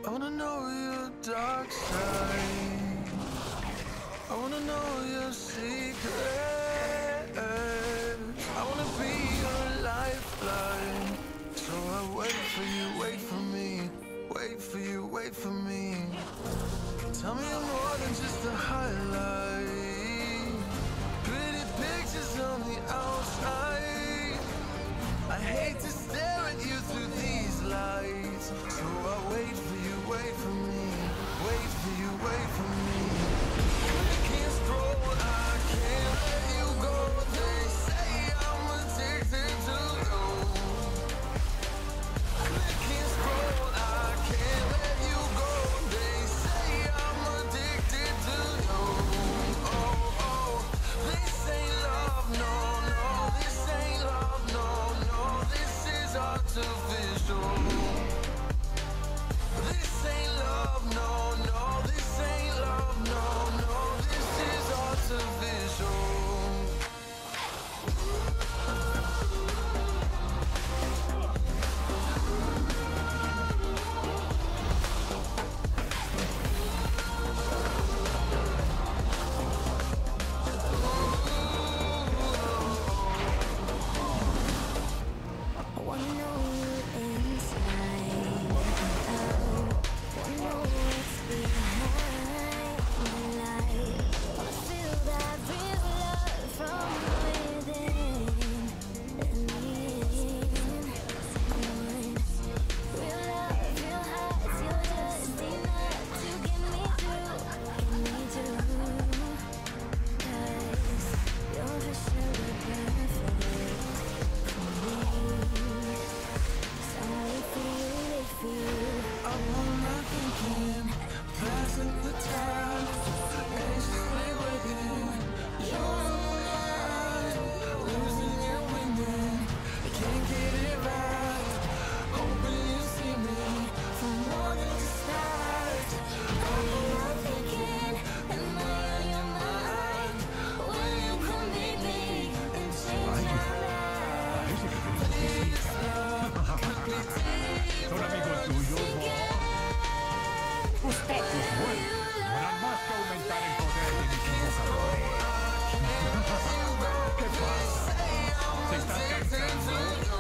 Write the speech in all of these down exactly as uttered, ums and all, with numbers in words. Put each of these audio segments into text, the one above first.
I wanna know your dark side. I wanna know your secrets. I wanna be your lifeline. So I wait for you, wait for me. Wait for you, wait for me. Tell me I'm more than just a highlight. Pretty pictures on the outside. I hate to stare at you through these lights. So I wait for you, wait for me. Wait for you, wait for me. I can't scroll, I can't let you go. They say I'm addicted to you. I can't scroll, I can't let you go. They say I'm addicted to you. Oh, oh, this ain't love, no, no. This ain't love, no, no. This is artificial. This ain't love, no, no. This ain't love, no, no. This is artificial. I wanna know you inside out. Wanna know what's behind my light. Wanna feel that real love from within and in. Real love, real hearts, you're just enough to get me through, get me through. 'Cause you're for sure perfect for me. So I wait for you, wait for you. I'm not thinking, passing the time, anxiously waiting. You're alive, losing and winning. I can't get it right. Hoping you see me for more than just that. I'm not thinking, am I on your mind? Will you come meet me and change my life? This love could be Son amigos tuyos, ¿no? Usted. Bueno, no harán más que aumentar el poder de mis invocadores. ¿Qué pasa? ¿Se están cansando?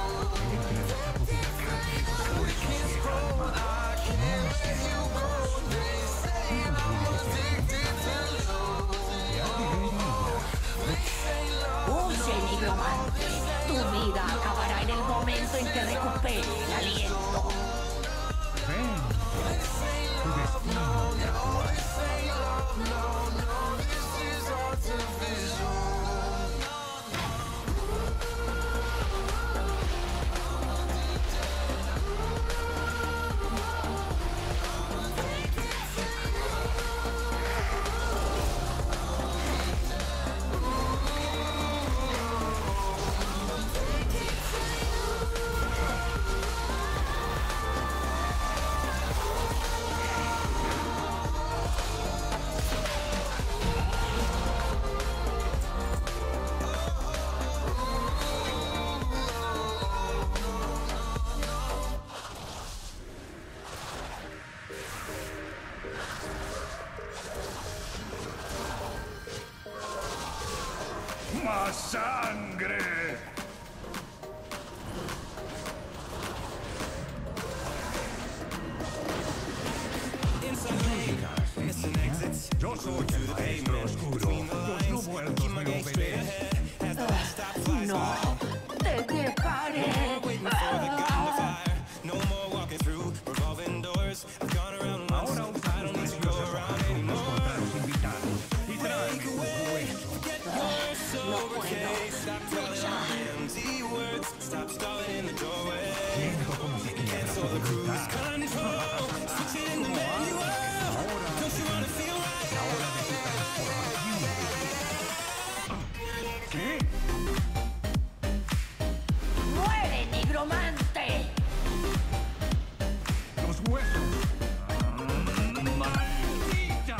Oye, nigromante, tu vida acabará en el momento en que recupere el aliento. Ven, tu destino te aguarda. ¡Más sangre! Yo soy el maestro oscuro. Los no muertos me obedecen. No, te dejaré. Ahora usa tus vestidos separados contra los invitados y tráeme tus huesos. No puedo. Siento como si quiebra tu voluntad. Ahora es la hora de tu transformación. ¿Qué? ¡Muere, nigromante! Los huesos. ¡Maldita!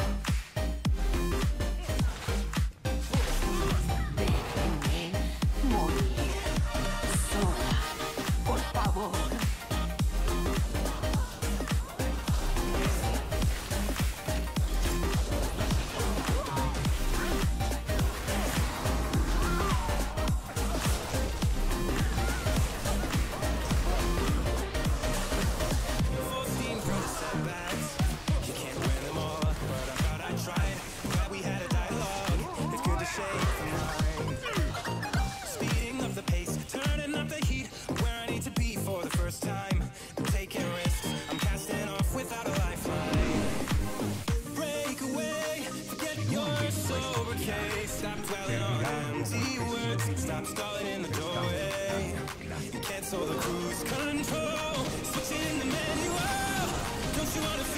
Déjenme morir sola, por favor. empty words. Stop stalling in the doorway. Cancel the cruise control. Switching the manual. Don't you wanna